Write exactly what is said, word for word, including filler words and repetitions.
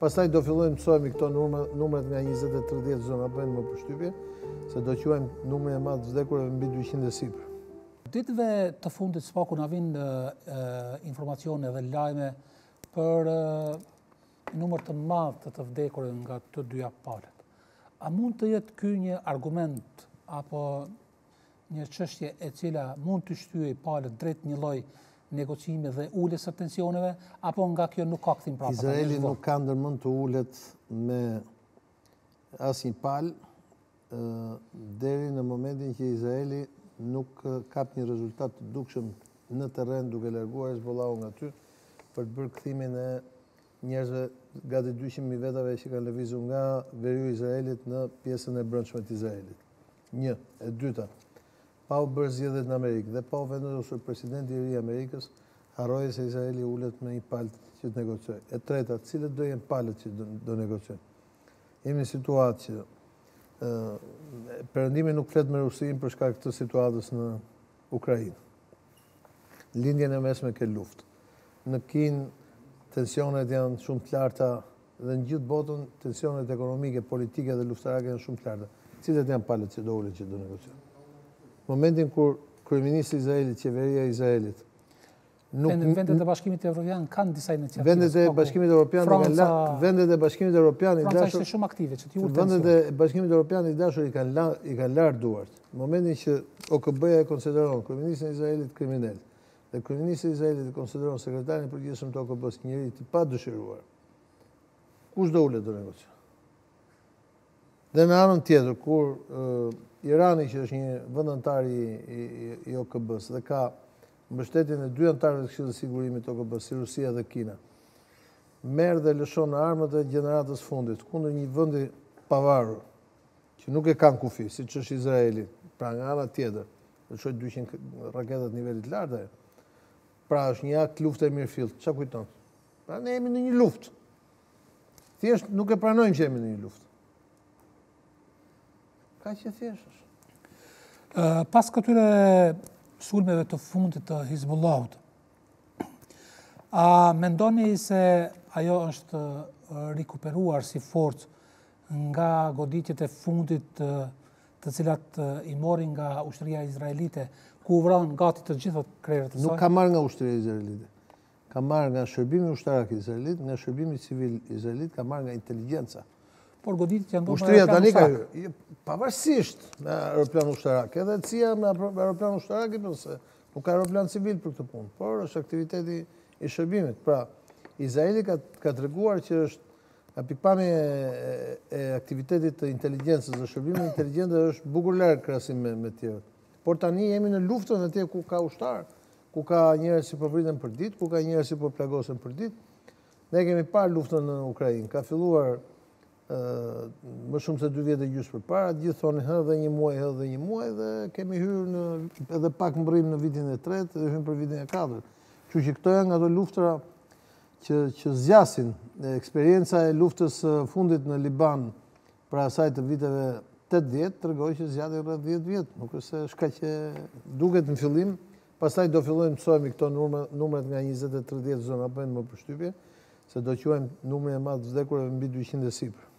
Pastaj do fillojmë mësojmë këto numrat nga njëzet e tridhjetë zona bëjnë më përshtypje, se do quajmë numrin e madh të vdekurve mbi dyqind e sipër. Ditëve të fundit s'paku na vinë informacione dhe lajme për numër të madh të të vdekurve nga të dyja palët. A mund të jetë ky një argument apo një çështje e cila mund të shtyejë palët drejt një lloj negocime dhe uljes së tensioneve, apo nga kjo nuk ka kthim prapë? Izraeli nuk ka ndërmend të ulet me asnjë palë deri në momentin që Izraeli nuk kap një rezultat të dukshëm në terren duke larguar Hezbollahun nga aty për të bërë kthimin e njerëzve gati dyqind mijë vetave që kanë lëvizur nga veriu i Izraelit në pjesën e brendshme të Izraelit. Një, e dyta, pa u bërë zgjedhjet në Amerikë dhe pa u vendosur presidenti i ri i Amerikës, harroi se Izraeli ulet me një palë që të negociojë. E treta, cilët do jenë palët që do negociojnë? Jemi në situatë që Perëndimi nuk flet me Rusinë për shkak të situatës në Ukrainë. Lindjen e mesme ke luftë. Në Kinë tensionet janë shumë të larta dhe në gjithë botën tensionet ekonomike, politike dhe luftarake janë shumë të larta. Cilët janë palët që do ulen që do negociojnë? Momentin kur kryeministri i Izraelit, qeveria e Izraelit, vendet e Bashkimit Evropian kanë disa iniciativa. Vendet e Bashkimit Evropian vendet e Bashkimit Evropian i Franca dashur ishte shumë aktive që t'i ulë vendet e Bashkimit Evropian i dashur i kanë i kanë larë duart. Në momentin që O K B-ja e konsideron kryeministrin e Izraelit kriminal dhe kryeministri i Izraelit e konsideron sekretarin e përgjithshëm të O K B-s njëri i padëshiruar, kush do ulet të negociojë? Dhe në anën tjetër, kur Irani, që është një vend antar i O K B-s dhe ka mbështetjen e dy anëtarëve të Këshillit të Sigurimit të O K B-s, si Rusia dhe Kina, merr dhe lëshon armët e gjeneratës fundit kundër një vendi pavarur, që nuk e kanë kufi, siç është Izraeli, pra nga ana tjetër, lëshoi dyqind raketa të nivelit të lartë. Pra është një akt lufte e mirëfillt. Çfarë kujton? Pra ne jemi në një luftë. Thjesht nuk e pranojmë që jemi në një luftë. Kaq e thjesht është. Pas këtyre sulmeve të fundit të Hizbullahut, a mendoni se ajo është rikuperuar si forcë nga goditjet e fundit të cilat i morin nga ushtria izraelite, ku u vranë gati të gjitha krerët e saj? Nuk ka marrë nga ushtria izraelite. Ka marrë nga shërbimi ushtarak izraelit, nga shërbimi civil izraelit, ka marrë nga inteligjenca. Por goditjet janë bërë me Ushtria tani ka ushtarak. Pavarësisht me aeroplan ushtarak, edhe C I A me aeroplan ushtarak, nëse nuk ka aeroplan civil për këtë punë, por është aktiviteti i shërbimit. Pra, Izraeli ka, ka treguar që është nga pikpamje e, e aktivitetit të inteligjencës dhe shërbimit inteligjente është bukur larg krahasim me, me tjerët. Por tani jemi në luftën atje ku ka ushtar, ku ka njerëz që po vriten për ditë, ku ka njerëz që po plagosen për ditë. Ne kemi parë luftën në Ukrainë, ka filluar uh, më shumë se dy vjet e gjys përpara, gjithë thonë hë dhe një muaj, hë dhe një muaj dhe kemi hyrë në edhe pak mbërrim në vitin e tretë dhe hyrëm për vitin e katërt. Kështu që këto janë ato luftra që që zgjasin. Eksperienca e luftës fundit në Liban pra asaj të viteve tetëdhjetë tregoi që zgjati rreth dhjetë vjet, nuk është se shkaq që duket në fillim. Pastaj do fillojmë mësojmë këto numrat nga njëzet e tridhjetë zona bëjnë më përshtypje, se do quajmë numrin e madh të vdekurve mbi dyqind e sipër.